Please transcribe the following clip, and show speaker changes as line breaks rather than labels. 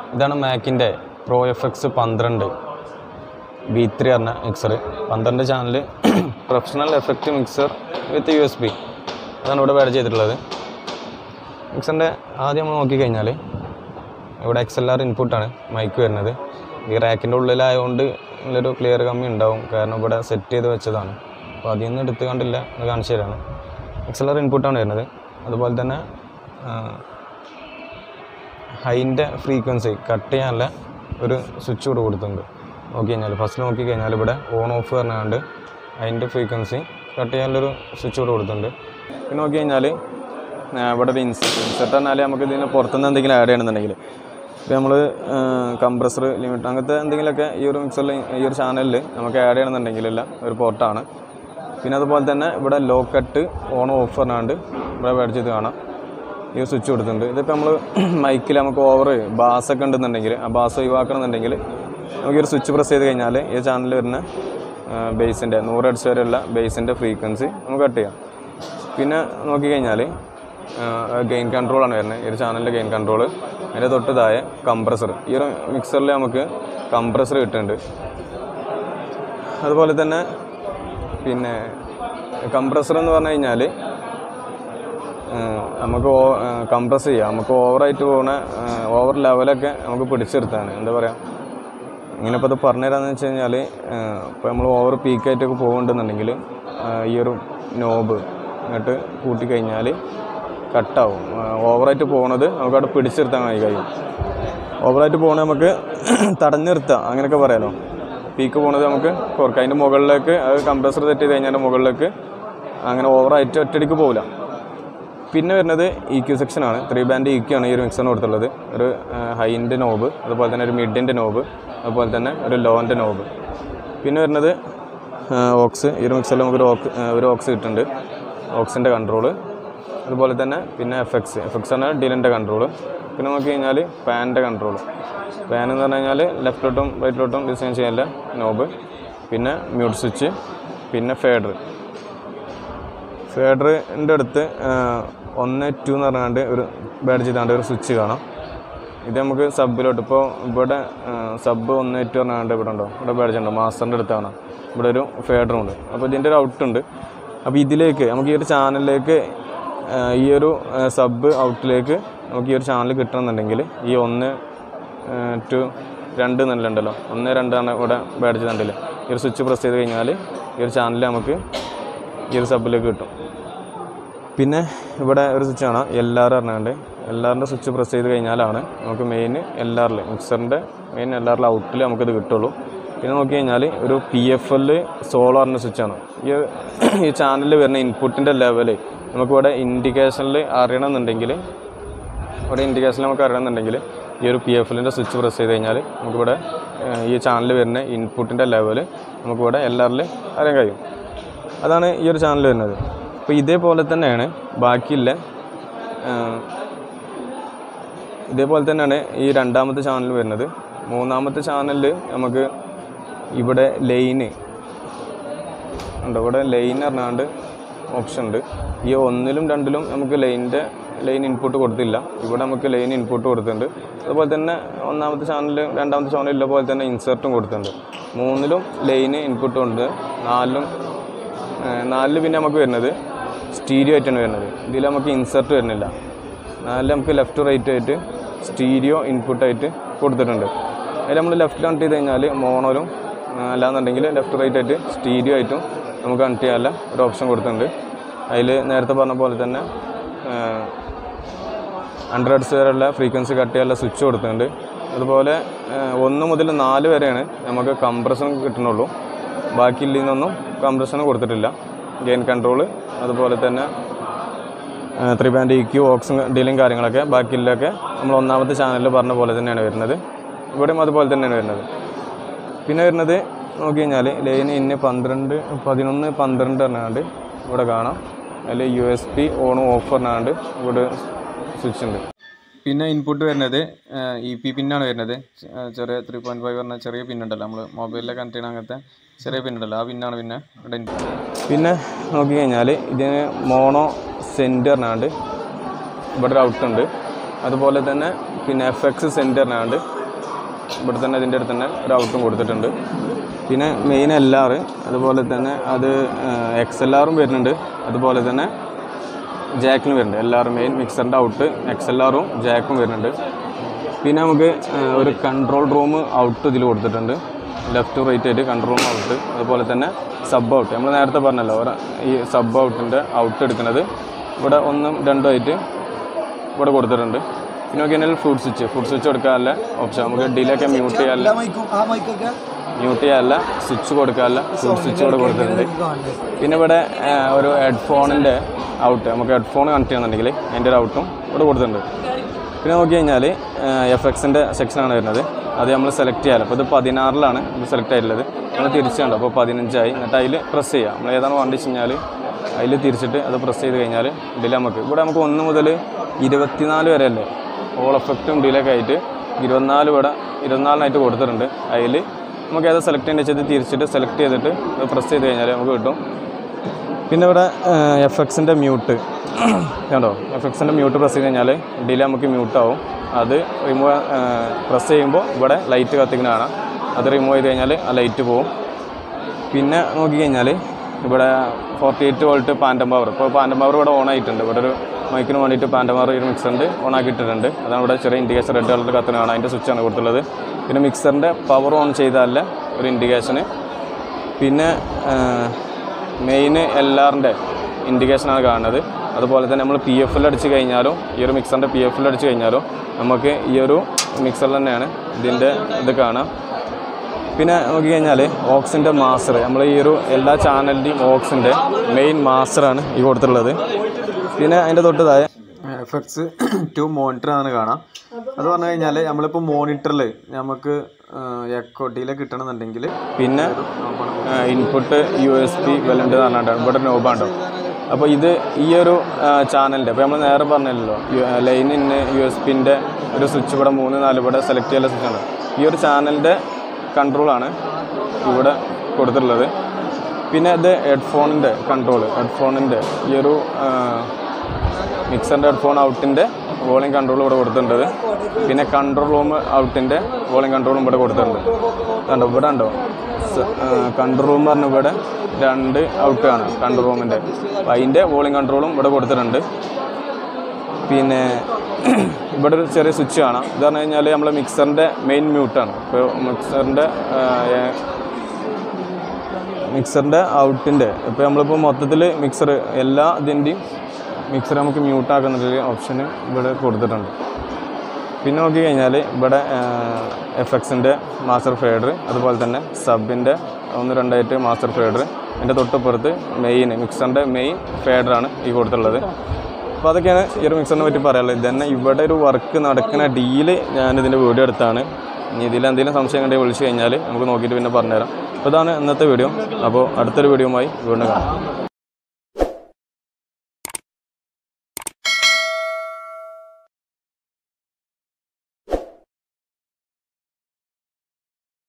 ഇതാണ് മാക്കിൻ്റെ pro FX 12 B3 പറഞ്ഞ mixer 12 channel professional effect mixer with USB അതാണ് ഇവിടെ പേഡ് ചെയ്തിട്ടുള്ളത്. മിക്സറിൻ്റെ ആദ്യം നമ്മൾ നോക്കിക്കഴിഞ്ഞാൽ ഇവിടെ XLR ഇൻപുട്ടാണ് മൈക്ക് വരുന്നത്. ഈ റാക്കിൻ്റെ ഉള്ളിലായതുകൊണ്ട് നല്ലൊരു ക്ലിയർ കമ്മി ഉണ്ടാവും, കാരണം ഇവിടെ സെറ്റ് ചെയ്ത് വെച്ചതാണ്. അപ്പോൾ അതിൽ നിന്ന് എടുത്ത് കണ്ടില്ല എന്ന് കാണിച്ചു തരാണ്. XLR ഇൻപുട്ടാണ് വരുന്നത്. അതുപോലെ തന്നെ ഹൈൻ്റെ ഫ്രീക്വൻസി കട്ട് ചെയ്യാനുള്ള ഒരു സ്വിച്ച് കൂടെ കൊടുത്തിട്ടുണ്ട്. നോക്കിക്കഴിഞ്ഞാൽ ഫസ്റ്റ് നോക്കിക്കഴിഞ്ഞാൽ ഇവിടെ ഓൺ ഓഫ് പറഞ്ഞാണ്ട് അതിൻ്റെ ഫ്രീക്വൻസി കട്ട് ചെയ്യാനുള്ളൊരു സ്വിച്ച് കൂടെ കൊടുത്തിട്ടുണ്ട്. പിന്നെ നോക്കിക്കഴിഞ്ഞാൽ ഇവിടെ ഒരു ഇൻസെർട്ട് പറഞ്ഞാൽ നമുക്ക് ഇതിന് പുറത്തുനിന്ന് എന്തെങ്കിലും ആഡ് ചെയ്യണമെന്നുണ്ടെങ്കിൽ ഇപ്പോൾ നമ്മൾ കംപ്രസർ ലിമിറ്റ് അങ്ങനത്തെ എന്തെങ്കിലുമൊക്കെ ഈ ഒരു മിക്സറിൽ ഈ ഒരു ചാനലിൽ നമുക്ക് ആഡ് ചെയ്യണമെന്നുണ്ടെങ്കിലുള്ള ഒരു പോർട്ടാണ്. പിന്നെ അതുപോലെ തന്നെ ഇവിടെ ലോ കട്ട് ഓൺ ഓഫ് പറഞ്ഞാണ്ട് ഇവിടെ മേടിച്ചത് കാണാം. ഈ സ്വിച്ച് കൊടുത്തിട്ടുണ്ട്. ഇതിപ്പോൾ നമ്മൾ മൈക്കിൽ നമുക്ക് ഓവർ ബാസൊക്കെ ഉണ്ടെന്നുണ്ടെങ്കിൽ ആ ബാസ് ഒഴിവാക്കണമെന്നുണ്ടെങ്കിൽ നമുക്ക് ഈ ഒരു സ്വിച്ച് പ്രസ് ചെയ്ത് കഴിഞ്ഞാൽ ഈ ചാനലിൽ വരുന്ന ബേസിൻ്റെ 100 ഹെർട്സ് വരെയുള്ള ബേസിൻ്റെ ഫ്രീക്വൻസി നമുക്ക് കട്ട് ചെയ്യാം. പിന്നെ നോക്കിക്കഴിഞ്ഞാൽ ഗെയിൻ കൺട്രോളാണ് വരുന്നത്. ഈ ഒരു ചാനലിൻ്റെ ഗെയിൻ കൺട്രോൾ. അതിൻ്റെ തൊട്ട് താഴെ കംപ്രസർ. ഈ ഒരു മിക്സറിൽ നമുക്ക് കംപ്രസർ കിട്ടുന്നുണ്ട്. അതുപോലെ തന്നെ പിന്നെ കംപ്രസർ എന്ന് പറഞ്ഞു കഴിഞ്ഞാൽ നമുക്ക് കംപ്രസ് ചെയ്യാം. നമുക്ക് ഓവറായിട്ട് പോകുന്ന ഓവർ ലെവലൊക്കെ നമുക്ക് പിടിച്ചു നിർത്താൻ എന്താ പറയുക, ഇങ്ങനെ ഇപ്പോൾ അത് പറഞ്ഞു തരാമെന്ന് വെച്ച് കഴിഞ്ഞാൽ ഇപ്പോൾ നമ്മൾ ഓവർ പീക്കായിട്ടൊക്കെ പോകുന്നുണ്ടെന്നുണ്ടെങ്കിൽ ഈ ഒരു നോബ് എന്നിട്ട് കൂട്ടിക്കഴിഞ്ഞാൽ കട്ടാവും. ഓവറായിട്ട് പോകുന്നത് നമുക്ക് അവിടെ പിടിച്ചു നിർത്താൻ കഴിയും. ഓവറായിട്ട് പോകുന്നത് നമുക്ക് തടഞ്ഞു നിർത്താം, അങ്ങനെയൊക്കെ പറയാമല്ലോ. പീക്ക് പോകുന്നത് നമുക്ക് കുറക്കാം. അതിൻ്റെ മുകളിലേക്ക് അത് കംപ്രസർ സെറ്റ് ചെയ്ത് കഴിഞ്ഞാൽ മുകളിലേക്ക് അങ്ങനെ ഓവറായിട്ട് ഒറ്റയടിക്ക് പോകില്ല. പിന്നെ വരുന്നത് EQ സെക്ഷനാണ്. 3 ബാൻഡ് EQ ആണ് ഈ ഒരു മിക്സറിന് കൊടുത്തുള്ളത്. ഒരു ഹൈൻ്റെ നോബ്, അതുപോലെ തന്നെ ഒരു മിഡിൻ്റെ നോബ്, അതുപോലെ തന്നെ ഒരു ലോൻ്റെ നോബ്. പിന്നെ വരുന്നത് ഓക്സ്. ഈ ഒരു മിക്സറിൽ നമുക്കൊരു ഒരു ഓക്സ് കിട്ടുന്നുണ്ട്, ഓക്സിൻ്റെ കൺട്രോള്. അതുപോലെ തന്നെ പിന്നെ FX ആണ് ഡിലിൻ്റെ കൺട്രോള്. പിന്നെ നോക്കി കഴിഞ്ഞാൽ പാനിൻ്റെ കൺട്രോള്. പാൻ എന്ന് പറഞ്ഞു കഴിഞ്ഞാൽ ലെഫ്റ്റിലോട്ടും റൈറ്റിലോട്ടും ഡിസൈൻ ചെയ്യാനുള്ള നോബ്. പിന്നെ മ്യൂട്ട് സ്വിച്ച്. പിന്നെ ഫേഡറിൻ്റെ അടുത്ത് 1-2 എന്ന് പറഞ്ഞാണ്ട് ഒരു ബാഡ് ചെയ്താണ്ട് ഒരു സ്വിച്ച് കാണാം. ഇത് നമുക്ക് സബിലോട്ട് ഇപ്പോൾ ഇവിടെ സബ് 1-2 പറഞ്ഞാണ്ട് ഇവിടെ ഉണ്ടോ, ഇവിടെ ബാഡ് ചെയ്യണ്ടോ, മാസ്റ്ററിൻ്റെ അടുത്താണ്. ഇവിടെ ഒരു ഫേഡറും ഉണ്ട്. അപ്പോൾ ഇതിൻ്റെ ഒരു ഔട്ടുണ്ട്. അപ്പോൾ ഇതിലേക്ക് നമുക്ക് ഈ ഒരു ചാനലിലേക്ക് ഈ ഒരു സബ് ഔട്ടിലേക്ക് നമുക്ക് ഈ ഒരു ചാനൽ കിട്ടണമെന്നുണ്ടെങ്കിൽ ഈ 1-2 എന്നുണ്ടല്ലോ, 1-2 ആണ് ഇവിടെ ബാഡ് ചെയ്തിട്ടുണ്ടല്ലോ. ഈ ഒരു സ്വിച്ച് പ്രസ് ചെയ്ത് കഴിഞ്ഞാൽ ഈ ഒരു ചാനൽ നമുക്ക് ഈ ഒരു സബിലേക്ക് കിട്ടും. പിന്നെ ഇവിടെ ഒരു സ്വിച്ച് ആണ് LR പറഞ്ഞാണ്ട്. LRൻ്റെ സ്വിച്ച് പ്രസ് ചെയ്ത് കഴിഞ്ഞാലാണ് നമുക്ക് മെയിൻ LRൽ മിക്സറിൻ്റെ മെയിൻ LRൽ ഔട്ടിൽ നമുക്കിത് കിട്ടുള്ളൂ. പിന്നെ നോക്കി കഴിഞ്ഞാൽ ഒരു PFL സോളോ പറഞ്ഞ സ്വിച്ചാണ്. ഈ ചാനലിൽ വരുന്ന ഇൻപുട്ടിൻ്റെ ലെവൽ നമുക്കിവിടെ ഇൻഡിക്കേഷനിൽ അറിയണമെന്നുണ്ടെങ്കിൽ ഈ ഒരു PFLൻ്റെ സ്വിച്ച് പ്രസ് ചെയ്ത് കഴിഞ്ഞാൽ നമുക്കിവിടെ ഈ ചാനലിൽ വരുന്ന ഇൻപുട്ടിൻ്റെ ലെവൽ നമുക്കിവിടെ LRൽ അറിയാൻ കഴിയും. അതാണ് ഈ ഒരു ചാനൽ വരുന്നത്. അപ്പോൾ ഇതേപോലെ തന്നെയാണ് ബാക്കിയുള്ള ഇതേപോലെ തന്നെയാണ് ഈ രണ്ടാമത്തെ ചാനൽ വരുന്നത്. മൂന്നാമത്തെ ചാനലിൽ നമുക്ക് ഇവിടെ ലൈന് ഉണ്ട്. ഇവിടെ ലൈൻ പറഞ്ഞാണ്ട് ഓപ്ഷൻ ഉണ്ട്. ഈ 1-ലും 2-ലും നമുക്ക് ലൈൻ ഇൻപുട്ട് കൊടുത്തില്ല. ഇവിടെ നമുക്ക് ലൈൻ ഇൻപുട്ട് കൊടുത്തിട്ടുണ്ട്. അതുപോലെ തന്നെ ഒന്നാമത്തെ ചാനലിൽ രണ്ടാമത്തെ ചാനലിലെ പോലെ തന്നെ ഇൻസേർട്ടും കൊടുത്തിട്ടുണ്ട്. 3-ലും ലൈന് ഇൻപുട്ടും ഉണ്ട്. 4-ൽ പിന്നെ നമുക്ക് വരുന്നത് സ്റ്റീരിയോ ആയിട്ടാണ് വരുന്നത്. ഇതിൽ നമുക്ക് ഇൻസേർട്ട് വരുന്നില്ല. 4-ൽ നമുക്ക് ലെഫ്റ്റ് റൈറ്റ് ആയിട്ട് സ്റ്റീരിയോ ഇൻപുട്ടായിട്ട് കൊടുത്തിട്ടുണ്ട്. അതിൽ നമ്മൾ ലെഫ്റ്റ് കണക്ട് ചെയ്ത് കഴിഞ്ഞാൽ മോണോലും അല്ലാന്നുണ്ടെങ്കിൽ ലെഫ്റ്റ് റൈറ്റ് ആയിട്ട് സ്റ്റീരിയോ ആയിട്ടും നമുക്ക് കണക്ട് ചെയ്യാനുള്ള ഒരു ഓപ്ഷൻ കൊടുത്തിട്ടുണ്ട്. അതിൽ നേരത്തെ പറഞ്ഞ പോലെ തന്നെ 100 ഹെർട്സ് വരെയുള്ള ഫ്രീക്വൻസി കട്ട് ചെയ്യാനുള്ള സ്വിച്ച് കൊടുത്തിട്ടുണ്ട്. അതുപോലെ 1 മുതൽ 4 വരെയാണ് നമുക്ക് കംപ്രഷൻ കിട്ടുന്നുള്ളൂ. ബാക്കിയിൽ നിന്നൊന്നും കംപ്രഷൻ കൊടുത്തിട്ടില്ല. ഗെയിൻ കൺട്രോൾ, അതുപോലെ തന്നെ 3 ബാൻഡ് EQ, ഓക്സും ഡീലും കാര്യങ്ങളൊക്കെ ബാക്കിയിലൊക്കെ നമ്മൾ ഒന്നാമത്തെ ചാനലിൽ പറഞ്ഞ പോലെ തന്നെയാണ് വരുന്നത്. ഇവിടെയും അതുപോലെ തന്നെയാണ് വരുന്നത്. പിന്നെ വരുന്നത് നോക്കി കഴിഞ്ഞാൽ ലൈൻ ഇന്ന് 11, 11, 12 പറഞ്ഞാണ്ട് ഇവിടെ കാണാം. അതിൽ USB ഓണും ഓഫ് പറഞ്ഞാണ്ട് ഇവിടെ സ്വിച്ച് ഉണ്ട്. പിന്നെ ഇൻപുട്ട് വരുന്നത് EP പിന്നാണ് വരുന്നത്. ചെറിയ 3.5 പറഞ്ഞാൽ ചെറിയ പിന്നുണ്ടല്ലോ, നമ്മൾ മൊബൈലിലെ കണക്ട് ചെയ്യണ അങ്ങനത്തെ ചെറിയ പിന്നുണ്ടല്ലോ, ആ പിന്നാണ് പിന്നെ ഇവിടെ ഇൻപുട്ട്. പിന്നെ നോക്കി കഴിഞ്ഞാൽ ഇതിന് മോണോ സെൻറ്റ് പറഞ്ഞാണ്ട് ഇവിടെ ഒരു ഔട്ടുണ്ട്. അതുപോലെ തന്നെ പിന്നെ FX സെൻറ്ററിനാണ്ട് ഇവിടെ തന്നെ ഇതിൻ്റെ അടുത്ത് തന്നെ ഒരു ഔട്ടും കൊടുത്തിട്ടുണ്ട്. പിന്നെ മെയിൻ LR അതുപോലെ തന്നെ അത് XLR വരുന്നുണ്ട്. അതുപോലെ തന്നെ ജാക്കിനും വരുന്നുണ്ട്. LR മെയിൻ മിക്സറിൻ്റെ ഔട്ട് XLR ജാക്കും വരുന്നുണ്ട്. പിന്നെ നമുക്ക് ഒരു കൺട്രോൾ റൂം ഔട്ട് ഇതിൽ കൊടുത്തിട്ടുണ്ട്. ലെഫ്റ്റ് റൈറ്റ് ആയിട്ട് കൺട്രോൾ റൂം ഔട്ട്. അതുപോലെ തന്നെ സബ് ഔട്ട് നമ്മൾ നേരത്തെ പറഞ്ഞല്ലോ ഈ സബ് ഔട്ടിൻ്റെ ഔട്ട് എടുക്കുന്നത് ഇവിടെ 1, 2 ആയിട്ട് ഇവിടെ കൊടുത്തിട്ടുണ്ട്. പിന്നെ നോക്കിയാൽ ഫുഡ് സ്വിച്ച് കൊടുക്കാനുള്ള ഓപ്ഷൻ നമുക്ക് ഡിലൊക്കെ മ്യൂട്ട് ചെയ്യാനല്ല സ്വിച്ച് കൊടുക്കാനല്ല ഫുഡ് സ്വിച്ച് ഇവിടെ കൊടുത്തിട്ടുണ്ട്. പിന്നെ ഇവിടെ ഒരു ഹെഡ്ഫോണിൻ്റെ ഔട്ട് നമുക്ക് ഹെഡ്ഫോൺ കണക്ട് ചെയ്യുന്നുണ്ടെങ്കിൽ അതിൻ്റെ ഒരു ഔട്ടും ഇവിടെ കൊടുത്തിട്ടുണ്ട്. പിന്നെ നോക്കി കഴിഞ്ഞാൽ FXൻ്റെ സെക്ഷനാണ് വരുന്നത്. അത് നമ്മൾ സെലക്ട് ചെയ്യാമല്ലോ. അപ്പോൾ ഇത് 16ലാണ് ഇത് സെലക്ട് ആയിട്ടുള്ളത്. നമ്മൾ തിരിച്ചുണ്ട് അപ്പോൾ 15 എന്നിട്ട് അതിൽ പ്രസ് ചെയ്യുക. നമ്മൾ ഏതാണ് വേണ്ടി വെച്ച് കഴിഞ്ഞാൽ അതിൽ തിരിച്ചിട്ട് അത് പ്രസ് ചെയ്ത് കഴിഞ്ഞാൽ ഡിലേ നമുക്ക് 1 മുതൽ 24 വരെ അല്ലേ ഓൾ എഫക്റ്റും ഡിലേക്ക് ആയിട്ട് 24 കൊടുത്തിട്ടുണ്ട്. അതിൽ നമുക്ക് ഏതാ സെലക്ട് ചെയ്യേണ്ടത് വെച്ചാൽ തിരിച്ചിട്ട് സെലക്ട് ചെയ്തിട്ട് അത് പ്രസ് ചെയ്ത് കഴിഞ്ഞാൽ നമുക്ക് കിട്ടും. പിന്നെ ഇവിടെ FXൻ്റെ മ്യൂട്ട് കണ്ടോ, FXൻ്റെ മ്യൂട്ട് പ്രസ് ചെയ്ത് കഴിഞ്ഞാൽ ഡിലേ നമുക്ക് മ്യൂട്ടാവും. അത് റിമൂവ് പ്രസ് ചെയ്യുമ്പോൾ ഇവിടെ ലൈറ്റ് കത്തിക്കുന്ന കാണാം. അത് റിമൂവ് ചെയ്ത് കഴിഞ്ഞാൽ ആ ലൈറ്റ് പോവും. പിന്നെ നോക്കിക്കഴിഞ്ഞാൽ ഇവിടെ 48 വോൾട്ട് പാൻറ്റം പവർ. ഇപ്പോൾ പാൻറ്റം പവർ ഇവിടെ ഓൺ ആയിട്ടുണ്ട്. ഇവിടെ ഒരു മൈക്കിന് വേണ്ടിയിട്ട് പാൻറ്റം പവർ ഒരു മിക്സറിൻ്റെ ഓൺ ആക്കിയിട്ടുണ്ട്. അതാണ് ഇവിടെ ചെറിയ ഇൻഡിക്കേഷൻ റെഡ് കളറിൽ കത്തുന്ന കാണാം. അതിൻ്റെ സ്വിച്ചാണ് കൊടുത്തുള്ളത്. പിന്നെ മിക്സറിൻ്റെ പവർ ഓൺ ചെയ്താലേ ഒരു ഇൻഡിക്കേഷന്. പിന്നെ മെയിൻ LRൻ്റെ ഇൻഡിക്കേഷനാണ് കാണുന്നത്. അതുപോലെ തന്നെ നമ്മൾ PFL അടിച്ച് കഴിഞ്ഞാലും ഈ ഒരു മിക്സറിൻ്റെ PFL അടിച്ച് കഴിഞ്ഞാലും നമുക്ക് ഈ ഒരു മിക്സറിൽ തന്നെയാണ് ഇതിൻ്റെ ഇത് കാണാം. പിന്നെ നോക്കിക്കഴിഞ്ഞാൽ ഓക്സിൻ്റെ മാസ്റ്റർ നമ്മൾ ഈ ഒരു എല്ലാ ചാനലിൻ്റെയും ഓക്സിൻ്റെ മെയിൻ മാസ്റ്ററാണ് ഈ കൊടുത്തിട്ടുള്ളത്. പിന്നെ അതിൻ്റെ തൊട്ട് താഴെ FX2 മോണിറ്ററാണ് കാണാം. അത് പറഞ്ഞു കഴിഞ്ഞാൽ നമ്മളിപ്പോൾ മോണിറ്ററിൽ നമുക്ക് എക്കോ ഡിലേ കിട്ടണമെന്നുണ്ടെങ്കിൽ പിന്നെ ഇൻപുട്ട് USB വെല്ലുണ്ട് എന്ന് പറഞ്ഞിട്ടാണ് ഇവിടെ നോബാണ്ടോ. അപ്പോൾ ഇത് ഈ ഒരു ചാനലിൻ്റെ ഇപ്പോൾ നമ്മൾ നേരെ പറഞ്ഞല്ലോ ലൈനിന് USB-ൻ്റെ ഒരു സ്വിച്ച് ഇവിടെ 3, 4 ഇവിടെ സെലക്ട് ചെയ്യാനുള്ള സ്വിച്ചാണ്. ഈ ഒരു ചാനലിൻ്റെ കൺട്രോളാണ് ഇവിടെ കൊടുത്തിട്ടുള്ളത്. പിന്നെ ഇത് ഹെഡ്ഫോണിൻ്റെ കൺട്രോൾ, ഹെഡ്ഫോണിൻ്റെ ഈ ഒരു മിക്സറിൻ്റെ ഹെഡ്ഫോൺ ഔട്ടിൻ്റെ വോളിയം കൺട്രോൾ ഇവിടെ കൊടുത്തിട്ടുണ്ട്. പിന്നെ കൺട്രോൾ റൂം ഔട്ടിൻ്റെ വോളിയം കൺട്രോളും ഇവിടെ കൊടുത്തിട്ടുണ്ട്. കണ്ടോ ഇവിടെ ഉണ്ടോ കൺട്രോൾ റൂം പറഞ്ഞ ഇവിടെ 2 ഔട്ടാണ് കൺട്രോൾ റൂമിൻ്റെ. അപ്പോൾ അതിൻ്റെ വോളിയം കൺട്രോളും ഇവിടെ കൊടുത്തിട്ടുണ്ട്. പിന്നെ ഇവിടെ ഒരു ചെറിയ സ്വിച്ച് കാണാം. ഇത് പറഞ്ഞു കഴിഞ്ഞാൽ നമ്മൾ മിക്സറിൻ്റെ മെയിൻ മ്യൂട്ടാണ്. ഇപ്പോൾ മിക്സറിൻ്റെ ഔട്ടിൻ്റെ ഇപ്പോൾ നമ്മളിപ്പോൾ മൊത്തത്തിൽ മിക്സർ എല്ലാ ഇതിൻ്റെയും മിക്സർ നമുക്ക് മ്യൂട്ടാക്കുന്നൊരു ഓപ്ഷന് ഇവിടെ കൊടുത്തിട്ടുണ്ട്. പിന്നെ നോക്കി കഴിഞ്ഞാൽ ഇവിടെ FXൻ്റെ മാസ്റ്റർ ഫേഡർ, അതുപോലെ തന്നെ സബിൻ്റെ 1, 2 ആയിട്ട് മാസ്റ്റർ ഫേഡർ. അതിൻ്റെ തൊട്ടപ്പുറത്ത് മെയിൻ മിക്സറിൻ്റെ മെയിൻ ഫേഡറാണ് ഈ കൊടുത്തുള്ളത്. അപ്പോൾ അതൊക്കെയാണ് ഈ ഒരു മിക്സറിനെ പറ്റി പറയാനുള്ളത്. ഇതന്നെ ഇവിടെ ഒരു വർക്ക് നടക്കുന്ന ഡീല് ഞാനിതിൻ്റെ വീഡിയോ എടുത്താണ്. ഇനി ഇതിലെന്തെങ്കിലും സംശയം കണ്ടെങ്കിൽ വിളിച്ച് കഴിഞ്ഞാൽ നമുക്ക് നോക്കിയിട്ട് പിന്നെ പറഞ്ഞുതരാം. അപ്പോൾ ഇതാണ് ഇന്നത്തെ വീഡിയോ. അപ്പോൾ അടുത്തൊരു വീഡിയോയുമായി വീണ്ടും കാണാം.